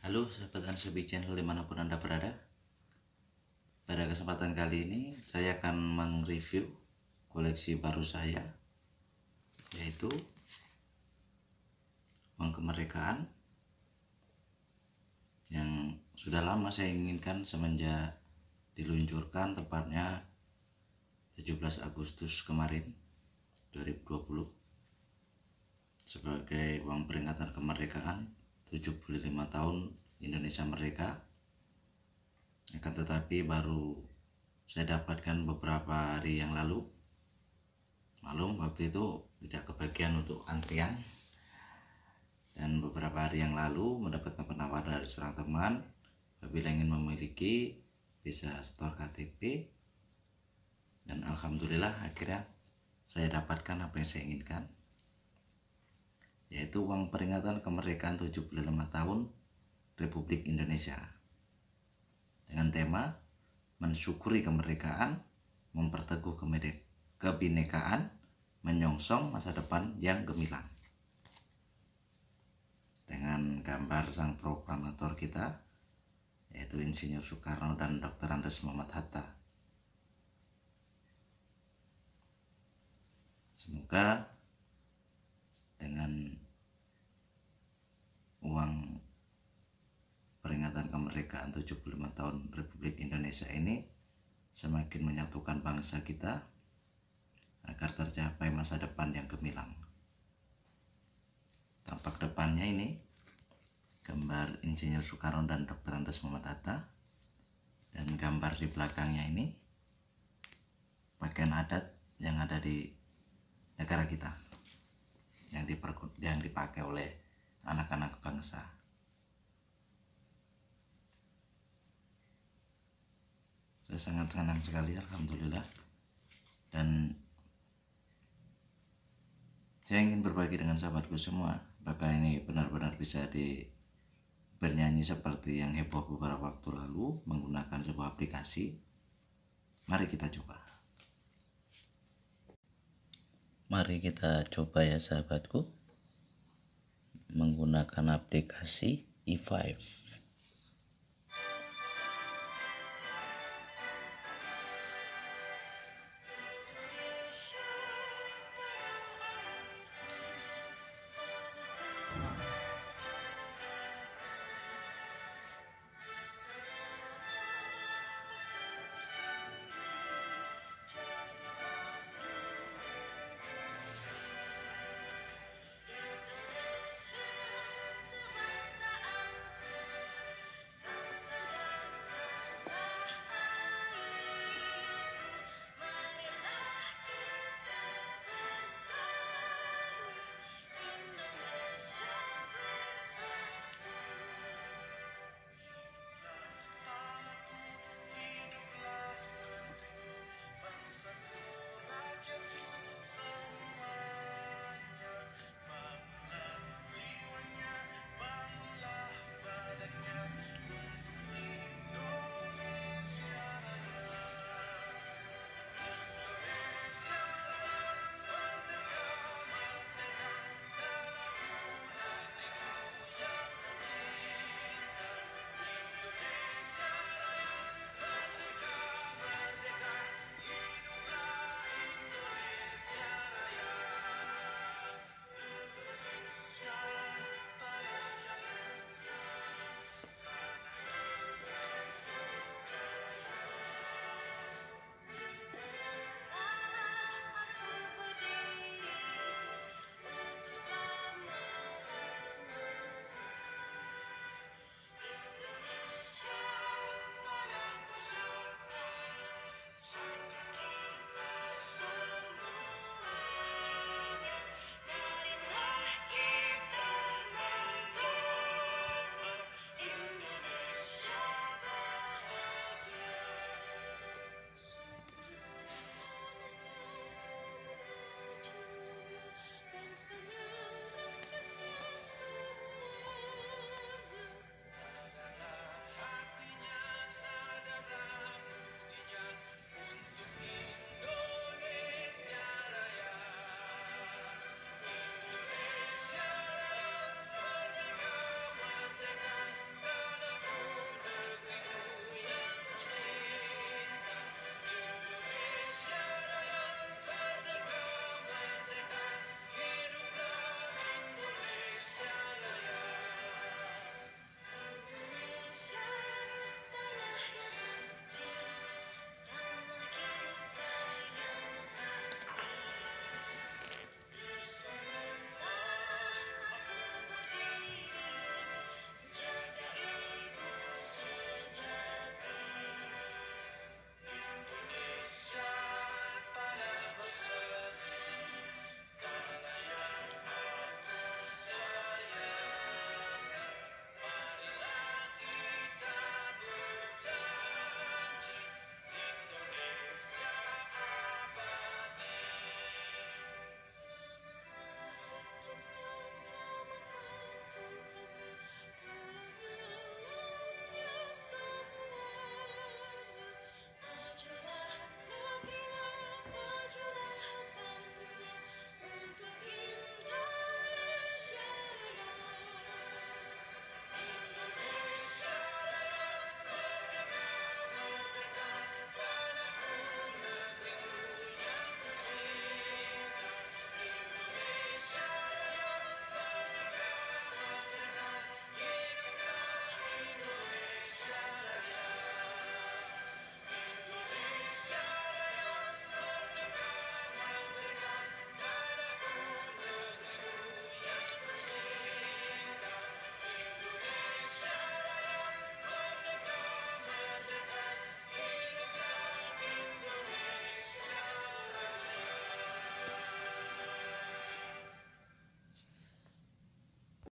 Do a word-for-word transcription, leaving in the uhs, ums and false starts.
Halo sahabat Ansebi Channel dimanapun Anda berada. Pada kesempatan kali ini saya akan mereview koleksi baru saya, yaitu uang kemerdekaan yang sudah lama saya inginkan semenjak diluncurkan, tepatnya tujuh belas Agustus kemarin dua ribu dua puluh, sebagai uang peringatan kemerdekaan tujuh puluh lima tahun Indonesia merdeka. Akan tetapi baru saya dapatkan beberapa hari yang lalu. Malum waktu itu tidak kebagian untuk antrian, dan beberapa hari yang lalu mendapatkan penawaran dari seorang teman, apabila ingin memiliki bisa store K T P, dan alhamdulillah akhirnya saya dapatkan apa yang saya inginkan, yaitu uang peringatan kemerdekaan tujuh puluh lima tahun Republik Indonesia, dengan tema mensyukuri kemerdekaan, memperteguh kebinekaan, menyongsong masa depan yang gemilang. Dengan gambar sang proklamator kita, yaitu Insinyur Soekarno dan Doktor Andes Muhammad Hatta. Semoga dengan uang peringatan kemerdekaan tujuh puluh lima tahun Republik Indonesia ini semakin menyatukan bangsa kita agar tercapai masa depan yang gemilang. Tampak depannya ini gambar Insinyur Soekarno dan Doktor Andes Muhammad Hatta, dan gambar di belakangnya ini pakaian adat yang ada di negara kita, yang, yang dipakai oleh anak-anak bangsa. Saya sangat senang sekali, alhamdulillah, dan saya ingin berbagi dengan sahabatku semua, apakah ini benar-benar bisa di bernyanyi seperti yang heboh beberapa waktu lalu menggunakan sebuah aplikasi. Mari kita coba. Mari kita coba ya sahabatku, menggunakan aplikasi E lima.